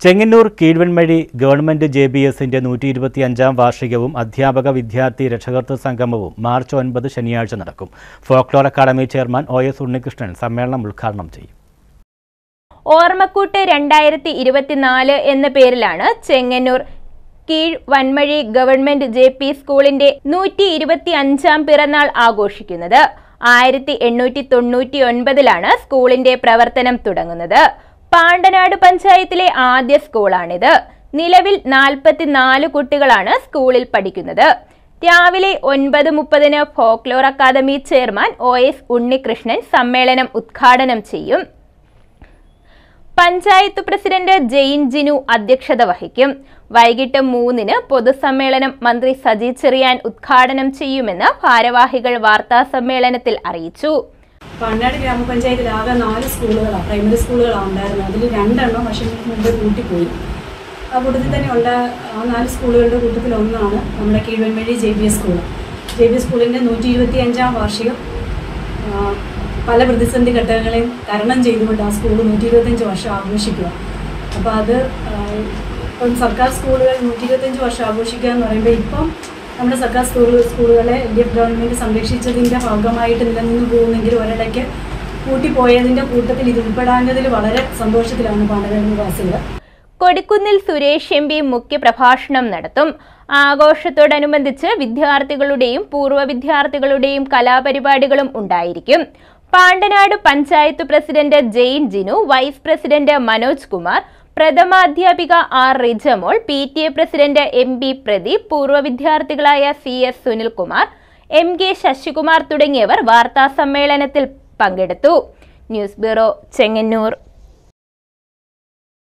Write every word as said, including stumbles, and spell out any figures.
Chengannur Keezhvanmazhy government J B എസിന്റെ നൂറ്റി ഇരുപത്തിയഞ്ചാം വാർഷികവും അധ്യാപക വിദ്യാർത്ഥി രക്ഷകർതൃ സംഗമവും മാർച്ച് ഒൻപത് ശനിയാഴ്ച നടക്കും. Folklore academy chairman O S Unnikrishnan സമ്മേളനം ഉദ്ഘാടനം ചെയ്യും. ഓർമ്മക്കൂട്ട് രണ്ടായിരത്തി ഇരുപത്തിനാല് എന്ന പേരിലാണ് ചെങ്ങന്നൂർ കീഴ് വൻമഴി ഗവൺമെന്റ് ജെ പി സ്കൂളിന്റെ നൂറ്റി ഇരുപത്തി അഞ്ചാം പിറന്നാൾ ആഘോഷിക്കുന്നത്. ആയിരത്തി എണ്ണൂറ്റി തൊണ്ണൂറ്റി ഒൻപതിലാണ് സ്കൂളിന്റെ പ്രവർത്തനം തുടങ്ങുന്നത്. പാണ്ടനാട് പഞ്ചായത്തിലെ ആദ്യ സ്കൂളാണിത്. നിലവിൽ നാൽപ്പത്തിനാല് കുട്ടികളാണ് സ്കൂളിൽ പഠിക്കുന്നത്. രാവിലെ ഒൻപത് മുപ്പതിന് folklore academy chairman O S Unnikrishnan സമ്മേളനം ഉദ്ഘാടനം ചെയ്യും. പഞ്ചായത്ത് പ്രസിഡന്റ് ജെയിൻ ജിനു അധ്യക്ഷത വഹിക്കും. വൈകിട്ട് മൂന്നിന് പൊതുസമ്മേളനം മന്ത്രി സജി ചെറിയാൻ ഉദ്ഘാടനം ചെയ്യുമെന്ന് ഭാരവാഹികൾ വാർത്താ സമ്മേളനത്തിൽ അറിയിച്ചു. പാണ്ടനാട് ഗ്രാമപഞ്ചായത്തിൽ ആകെ നാല് സ്കൂളുകളാണ്, പ്രൈമറി സ്കൂളുകളാണ് ഉണ്ടായിരുന്നത്. അതിൽ രണ്ടെണ്ണം വർഷങ്ങൾക്ക് മുമ്പ് കൂട്ടിപ്പോയി. ആ കൂട്ടത്തിൽ തന്നെയുള്ള ആ നാല് സ്കൂളുകളുടെ കൂട്ടത്തിൽ ഒന്നാണ് നമ്മുടെ Keezhvanmazhy J B S school. J B S സ്കൂളിൻ്റെ നൂറ്റി ഇരുപത്തി അഞ്ചാം വാർഷികം പല പ്രതിസന്ധി ഘട്ടങ്ങളെയും തരണം ചെയ്തുകൊണ്ട് ആ സ്കൂൾ നൂറ്റി ഇരുപത്തഞ്ച് വർഷം ആഘോഷിക്കുക. അപ്പോൾ അത് ഇപ്പം സർക്കാർ സ്കൂളുകൾ നൂറ്റി ഇരുപത്തഞ്ച് വർഷം ആഘോഷിക്കുക എന്ന് പറയുമ്പോൾ ഇപ്പം നമ്മുടെ സർക്കാർ സ്കൂൾ സ്കൂളുകളെ എൽ ഡി എഫ് ഗവൺമെൻറ് സംരക്ഷിച്ചതിൻ്റെ ഭാഗമായിട്ട് നിലനിന്ന് പോകുന്നെങ്കിൽ ഒരിടയ്ക്ക് കൂട്ടിപ്പോയതിൻ്റെ കൂട്ടത്തിൽ ഇത് ഉൾപ്പെടാഞ്ഞതിൽ വളരെ സന്തോഷത്തിലാണ് പാണ്ടനാട് നിവാസികൾ. കൊടിക്കുന്നിൽ സുരേഷ് എം പി മുഖ്യപ്രഭാഷണം നടത്തും. ആഘോഷത്തോടനുബന്ധിച്ച് വിദ്യാർത്ഥികളുടെയും പൂർവ്വ വിദ്യാർത്ഥികളുടെയും കലാപരിപാടികളും ഉണ്ടായിരിക്കും. Pandanad panchayat president Jain Jinu, vice president Manoj Kumar, പ്രഥമാധ്യാപിക R Rijamol, P T A president M B Pradeep, പൂർവ്വ വിദ്യാർത്ഥികളായ C S Sunilkumar, M K Sasikumar തുടങ്ങിയവർ വാർത്താ സമ്മേളനത്തിൽ പങ്കെടുത്തു. News bureau, Chengannur.